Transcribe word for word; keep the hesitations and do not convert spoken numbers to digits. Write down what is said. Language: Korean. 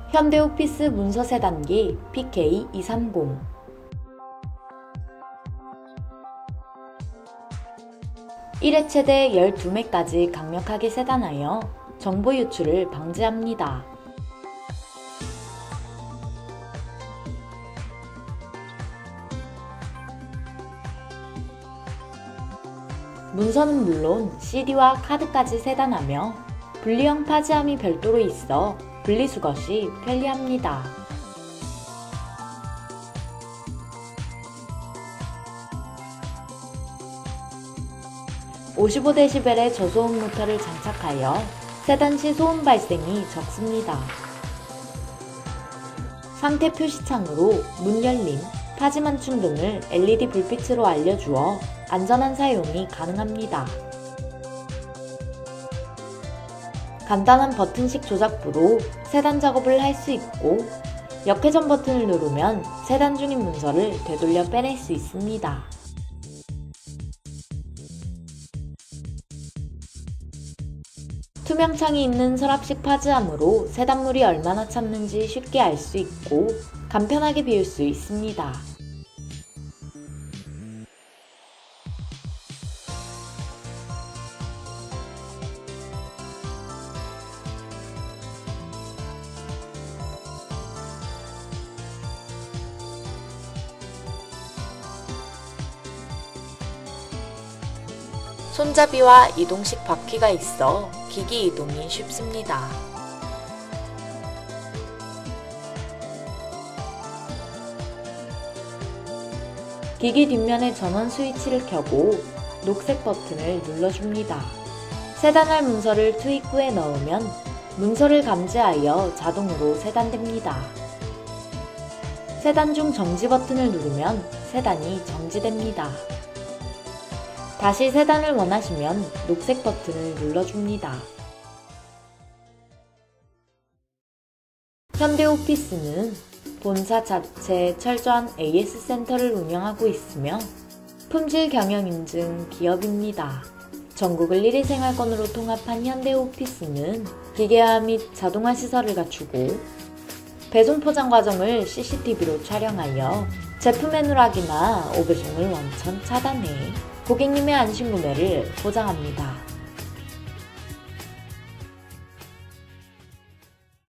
현대오피스 문서 세단기 피케이 이백삼십. 일 회 최대 열두 매까지 강력하게 세단하여 정보 유출을 방지합니다. 문서는 물론 씨디와 카드까지 세단하며 분리형 파지함이 별도로 있어 분리수거 시 편리합니다. 오십오 데시벨의 저소음 모터를 장착하여 세단 시 소음 발생이 적습니다. 상태 표시창으로 문 열림, 파지 만충 등을 엘이디 불빛으로 알려주어 안전한 사용이 가능합니다. 간단한 버튼식 조작부로 세단 작업을 할 수 있고 역회전 버튼을 누르면 세단 중인 문서를 되돌려 빼낼 수 있습니다. 투명창이 있는 서랍식 파지함으로 세단물이 얼마나 찼는지 쉽게 알 수 있고 간편하게 비울 수 있습니다. 손잡이와 이동식 바퀴가 있어 기기 이동이 쉽습니다. 기기 뒷면의 전원 스위치를 켜고 녹색 버튼을 눌러줍니다. 세단할 문서를 투입 구에 넣으면 문서를 감지하여 자동으로 세단됩니다. 세단 중 정지 버튼을 누르면 세단이 정지됩니다. 다시 세단을 원하시면 녹색 버튼을 눌러줍니다. 현대오피스는 본사 자체 철저한 에이에스 센터를 운영하고 있으며 품질 경영 인증 기업입니다. 전국을 일 일 생활권으로 통합한 현대오피스는 기계화 및 자동화 시설을 갖추고 배송 포장 과정을 씨씨티비로 촬영하여 제품의 누락이나 오배송을 원천 차단해 고객님의 안심 구매를 보장합니다.